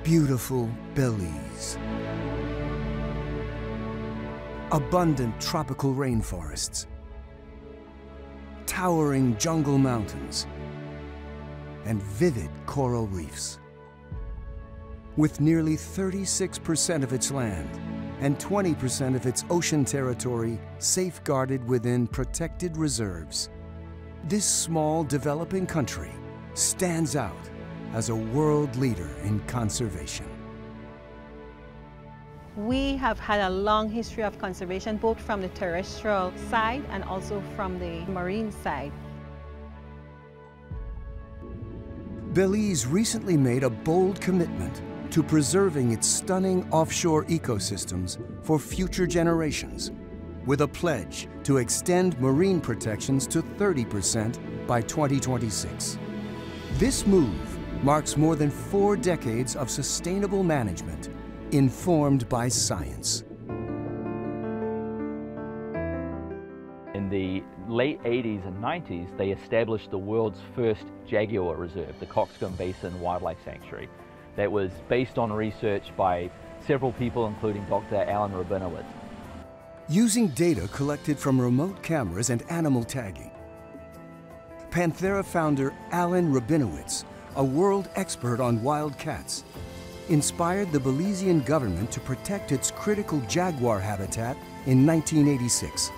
Beautiful Belize. Abundant tropical rainforests, towering jungle mountains, and vivid coral reefs. With nearly 36% of its land and 20% of its ocean territory safeguarded within protected reserves, this small developing country stands out as a world leader in conservation. We have had a long history of conservation, both from the terrestrial side and also from the marine side. Belize recently made a bold commitment to preserving its stunning offshore ecosystems for future generations, with a pledge to extend marine protections to 30% by 2026. This move marks more than 4 decades of sustainable management informed by science. In the late 80s and 90s, they established the world's first Jaguar reserve, the Coxcomb Basin Wildlife Sanctuary, that was based on research by several people, including Dr. Alan Rabinowitz. Using data collected from remote cameras and animal tagging, Panthera founder Alan Rabinowitz, a world expert on wild cats, inspired the Belizean government to protect its critical jaguar habitat in 1986.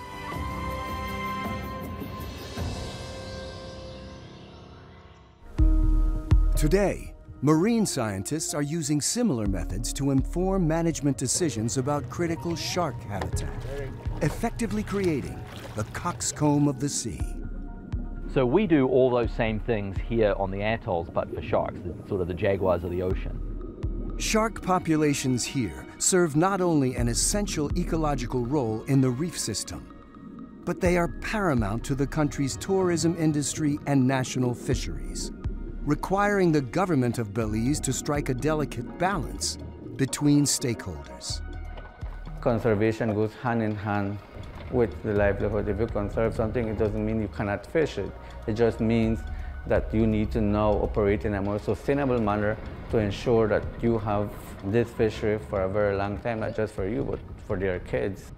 Today, marine scientists are using similar methods to inform management decisions about critical shark habitat, effectively creating the coxcomb of the sea. So we do all those same things here on the atolls, but for sharks, sort of the jaguars of the ocean. Shark populations here serve not only an essential ecological role in the reef system, but they are paramount to the country's tourism industry and national fisheries, requiring the government of Belize to strike a delicate balance between stakeholders. Conservation goes hand in hand with the livelihood. If you conserve something, it doesn't mean you cannot fish it. It just means that you need to now operate in a more sustainable manner to ensure that you have this fishery for a very long time, not just for you, but for their kids.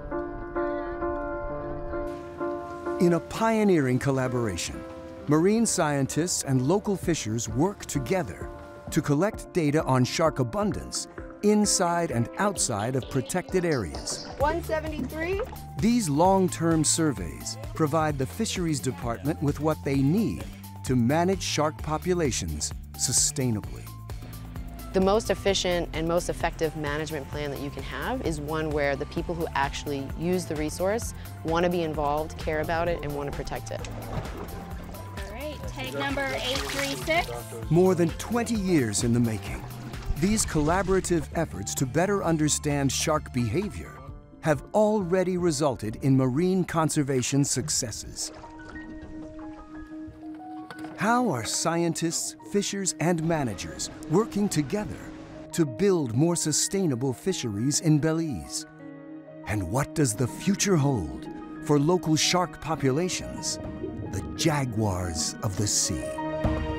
In a pioneering collaboration, marine scientists and local fishers work together to collect data on shark abundance inside and outside of protected areas. 173. These long-term surveys provide the fisheries department with what they need to manage shark populations sustainably. The most efficient and most effective management plan that you can have is one where the people who actually use the resource want to be involved, care about it, and want to protect it. All right, tag number 836. More than 20 years in the making, these collaborative efforts to better understand shark behavior have already resulted in marine conservation successes. How are scientists, fishers, and managers working together to build more sustainable fisheries in Belize? And what does the future hold for local shark populations, the jaguars of the sea?